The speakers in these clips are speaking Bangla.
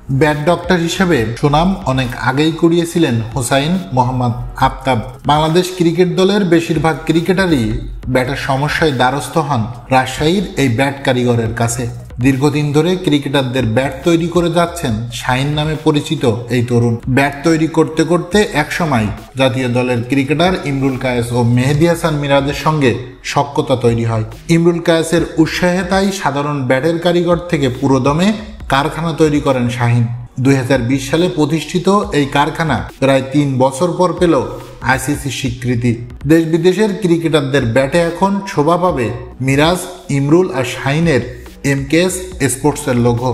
ব্যাট ডক্টর হিসেবে সুনাম অনেক আগেই কুড়িয়েছিলেন হুসাইন মোহাম্মদ আফতাব। বাংলাদেশ ক্রিকেট দলের বেশিরভাগ ক্রিকেটারই ব্যাটের সমস্যায় দ্বারস্থ হন রাজশাহীর এই ব্যাট কারিগরের কাছে। দীর্ঘদিন ধরে ক্রিকেটারদের ব্যাট তৈরি করে যাচ্ছেন শাহিন নামে পরিচিত এই তরুণ। ব্যাট তৈরি করতে করতে একসময় জাতীয় দলের ক্রিকেটার ইমরুল কায়েস ও মেহেদী হাসান মিরাজের সঙ্গে সখ্যতা তৈরি হয়। ইমরুল কায়েসের উৎসাহে তাই সাধারণ ব্যাটের কারিগর থেকে পুরোদমে কারখানা তৈরি করেন শাহিন। 2020 সালে প্রতিষ্ঠিত এই কারখানা প্রায় 3 বছর পর পেল আইসিসি স্বীকৃতি। দেশ বিদেশের ক্রিকেটারদের ব্যাটে এখন শোভা পাবে মিরাজ, ইমরুল আর শাহিনের এমকেএস স্পোর্টসের লোগো।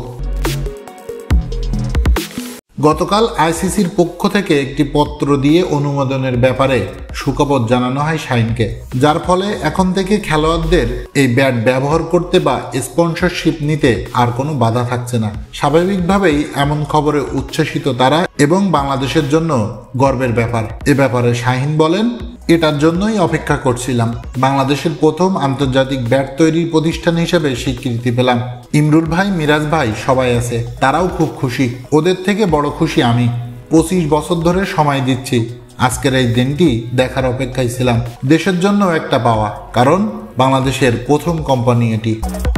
গতকাল আইসিসির পক্ষ থেকে একটি পত্র দিয়ে অনুমোদনের ব্যাপারে সুখবর জানানো হয় শাহিনকে, যার ফলে এখন থেকে খেলোয়াড়দের এই ব্যাট ব্যবহার করতে বা স্পন্সরশিপ নিতে আর কোনো বাধা থাকছে না। স্বাভাবিকভাবেই এমন খবরে উচ্ছ্বসিত তারা এবং বাংলাদেশের জন্য গর্বের ব্যাপার। এ ব্যাপারে শাহিন বলেন, এটার জন্যই অপেক্ষা করছিলাম। বাংলাদেশের প্রথম আন্তর্জাতিক ব্যাট তৈরির প্রতিষ্ঠান হিসেবে স্বীকৃতি পেলাম। ইমরুল ভাই, মিরাজ ভাই সবাই আছে, তারাও খুব খুশি। ওদের থেকে বড় খুশি আমি। 25 বছর ধরে সময় দিচ্ছি। আজকের এই দিনটি দেখার অপেক্ষায় ছিলাম। দেশের জন্য একটা পাওয়া, কারণ বাংলাদেশের প্রথম কোম্পানি এটি।